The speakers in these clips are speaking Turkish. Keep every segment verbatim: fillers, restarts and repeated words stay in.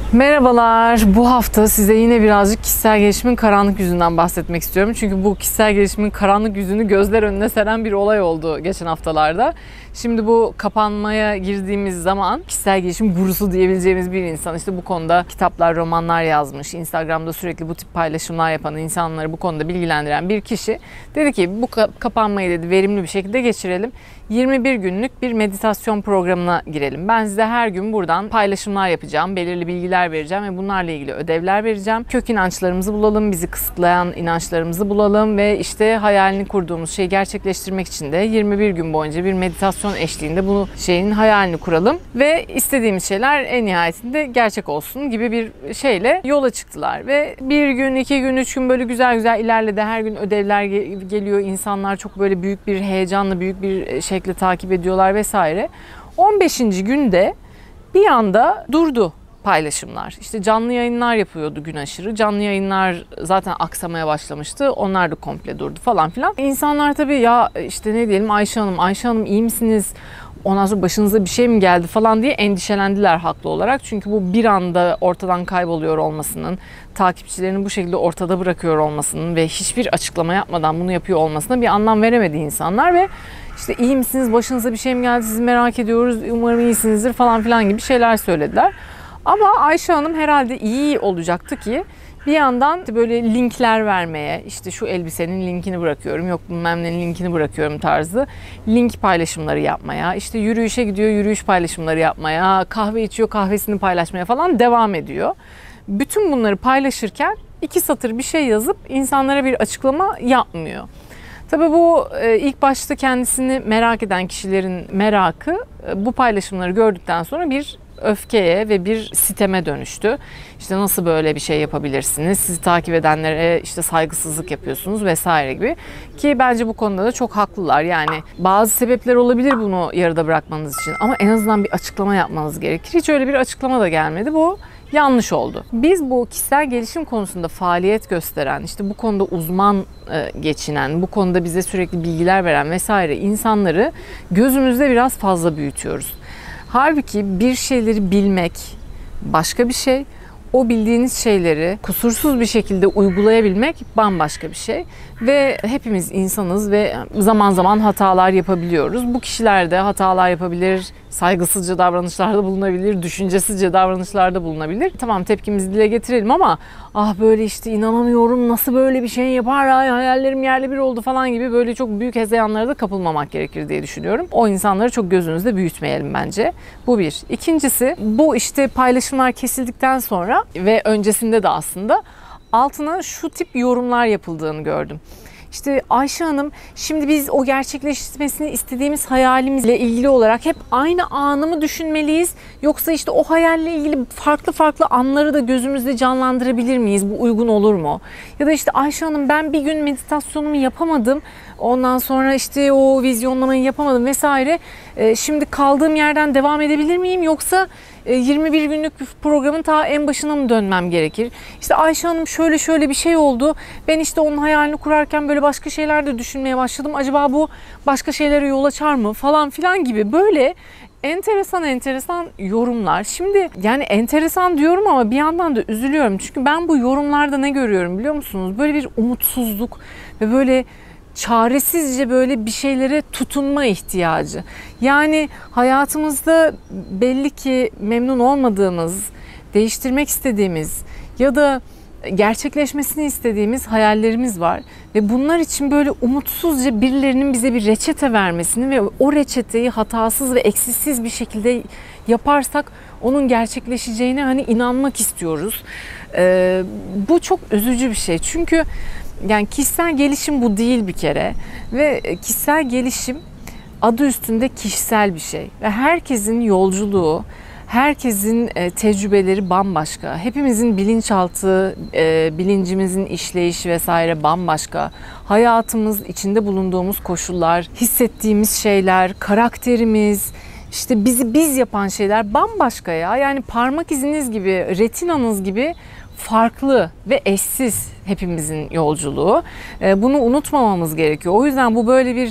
Merhabalar. Bu hafta size yine birazcık kişisel gelişimin karanlık yüzünden bahsetmek istiyorum. Çünkü bu kişisel gelişimin karanlık yüzünü gözler önüne seren bir olay oldu geçen haftalarda. Şimdi bu kapanmaya girdiğimiz zaman kişisel gelişim gurusu diyebileceğimiz bir insan, işte bu konuda kitaplar, romanlar yazmış, Instagram'da sürekli bu tip paylaşımlar yapan, insanları bu konuda bilgilendiren bir kişi dedi ki bu kapanmayı dedi verimli bir şekilde geçirelim. yirmi bir günlük bir meditasyon programına girelim. Ben size her gün buradan paylaşımlar yapacağım, belirli bilgiler vereceğim ve bunlarla ilgili ödevler vereceğim. Kök inançlarımızı bulalım, bizi kısıtlayan inançlarımızı bulalım ve işte hayalini kurduğumuz şeyi gerçekleştirmek için de yirmi bir gün boyunca bir meditasyon eşliğinde bu şeyin hayalini kuralım ve istediğimiz şeyler en nihayetinde gerçek olsun gibi bir şeyle yola çıktılar. Ve bir gün, iki gün, üç gün böyle güzel güzel ilerledi. Her gün ödevler geliyor. İnsanlar çok böyle büyük bir heyecanla, büyük bir şekilde takip ediyorlar vesaire. on beşinci günde bir anda durdu paylaşımlar. İşte canlı yayınlar yapıyordu gün aşırı. Canlı yayınlar zaten aksamaya başlamıştı. Onlar da komple durdu falan filan. İnsanlar tabii ya işte ne diyelim Ayşe Hanım, Ayşe Hanım iyi misiniz? Ondan sonra başınıza bir şey mi geldi falan diye endişelendiler haklı olarak. Çünkü bu bir anda ortadan kayboluyor olmasının, takipçilerini bu şekilde ortada bırakıyor olmasının ve hiçbir açıklama yapmadan bunu yapıyor olmasına bir anlam veremedi insanlar ve işte iyi misiniz, başınıza bir şey mi geldi, sizi merak ediyoruz, umarım iyisinizdir falan filan gibi şeyler söylediler. Ama Ayşe Hanım herhalde iyi olacaktı ki bir yandan böyle linkler vermeye, işte şu elbisenin linkini bırakıyorum, yok bilmem nenin linkini bırakıyorum tarzı link paylaşımları yapmaya, işte yürüyüşe gidiyor yürüyüş paylaşımları yapmaya, kahve içiyor kahvesini paylaşmaya falan devam ediyor. Bütün bunları paylaşırken iki satır bir şey yazıp insanlara bir açıklama yapmıyor. Tabii bu ilk başta kendisini merak eden kişilerin merakı bu paylaşımları gördükten sonra bir öfkeye ve bir siteme dönüştü. İşte nasıl böyle bir şey yapabilirsiniz? Sizi takip edenlere işte saygısızlık yapıyorsunuz vesaire gibi. Ki bence bu konuda da çok haklılar. Yani bazı sebepler olabilir bunu yarıda bırakmanız için ama en azından bir açıklama yapmanız gerekir. Hiç öyle bir açıklama da gelmedi. Bu yanlış oldu. Biz bu kişisel gelişim konusunda faaliyet gösteren, işte bu konuda uzman geçinen, bu konuda bize sürekli bilgiler veren vesaire insanları gözümüzde biraz fazla büyütüyoruz. Halbuki bir şeyleri bilmek başka bir şey, o bildiğiniz şeyleri kusursuz bir şekilde uygulayabilmek bambaşka bir şey. Ve hepimiz insanız ve zaman zaman hatalar yapabiliyoruz. Bu kişiler de hatalar yapabilir, saygısızca davranışlarda bulunabilir, düşüncesizce davranışlarda bulunabilir. Tamam, tepkimizi dile getirelim ama ah böyle işte inanamıyorum, nasıl böyle bir şey yapar, ay hayallerim yerle bir oldu falan gibi böyle çok büyük hezeyanlara da kapılmamak gerekir diye düşünüyorum. O insanları çok gözünüzde büyütmeyelim bence. Bu bir. İkincisi, bu işte paylaşımlar kesildikten sonra ve öncesinde de aslında altına şu tip yorumlar yapıldığını gördüm. İşte Ayşe Hanım, şimdi biz o gerçekleşmesini istediğimiz hayalimizle ilgili olarak hep aynı anı mı düşünmeliyiz? Yoksa işte o hayalle ilgili farklı farklı anları da gözümüzde canlandırabilir miyiz? Bu uygun olur mu? Ya da işte Ayşe Hanım, ben bir gün meditasyonumu yapamadım. Ondan sonra işte o vizyonlamayı yapamadım vesaire. Şimdi kaldığım yerden devam edebilir miyim? Yoksa yirmi bir günlük bir programın ta en başına mı dönmem gerekir? İşte Ayşe Hanım şöyle şöyle bir şey oldu. Ben işte onun hayalini kurarken böyle başka şeyler de düşünmeye başladım. Acaba bu başka şeylere yol açar mı? Falan filan gibi böyle enteresan enteresan yorumlar. Şimdi yani enteresan diyorum ama bir yandan da üzülüyorum. Çünkü ben bu yorumlarda ne görüyorum biliyor musunuz? Böyle bir umutsuzluk ve böyle çaresizce böyle bir şeylere tutunma ihtiyacı. Yani hayatımızda belli ki memnun olmadığımız, değiştirmek istediğimiz ya da gerçekleşmesini istediğimiz hayallerimiz var. Ve bunlar için böyle umutsuzca birilerinin bize bir reçete vermesini ve o reçeteyi hatasız ve eksiksiz bir şekilde yaparsak onun gerçekleşeceğine hani inanmak istiyoruz. Ee, bu çok üzücü bir şey. Çünkü yani kişisel gelişim bu değil bir kere ve kişisel gelişim adı üstünde kişisel bir şey ve herkesin yolculuğu, herkesin tecrübeleri bambaşka. Hepimizin bilinçaltı, bilincimizin işleyişi vesaire bambaşka. Hayatımız, içinde bulunduğumuz koşullar, hissettiğimiz şeyler, karakterimiz, işte bizi biz yapan şeyler bambaşka ya. Yani parmak iziniz gibi, retinanız gibi farklı ve eşsiz hepimizin yolculuğu. Bunu unutmamamız gerekiyor. O yüzden bu böyle bir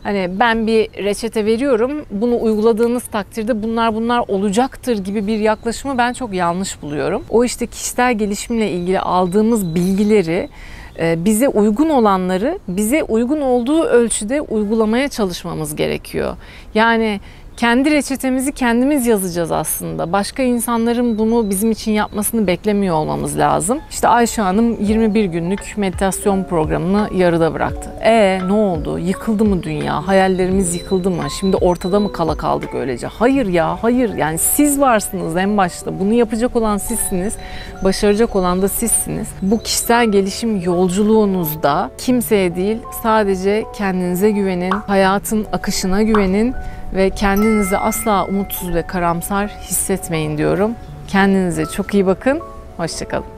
hani ben bir reçete veriyorum, bunu uyguladığınız takdirde bunlar bunlar olacaktır gibi bir yaklaşımı ben çok yanlış buluyorum. O işte kişisel gelişimle ilgili aldığımız bilgileri, bize uygun olanları bize uygun olduğu ölçüde uygulamaya çalışmamız gerekiyor. Yani kendi reçetemizi kendimiz yazacağız aslında. Başka insanların bunu bizim için yapmasını beklemiyor olmamız lazım. İşte Ayşe Hanım yirmi bir günlük meditasyon programını yarıda bıraktı. E ne oldu? Yıkıldı mı dünya? Hayallerimiz yıkıldı mı? Şimdi ortada mı kala kaldık öylece? Hayır ya, hayır. Yani siz varsınız en başta. Bunu yapacak olan sizsiniz. Başaracak olan da sizsiniz. Bu kişisel gelişim yolculuğunuzda kimseye değil, sadece kendinize güvenin, hayatın akışına güvenin ve kendinizi asla umutsuz ve karamsar hissetmeyin diyorum. Kendinize çok iyi bakın. Hoşça kalın.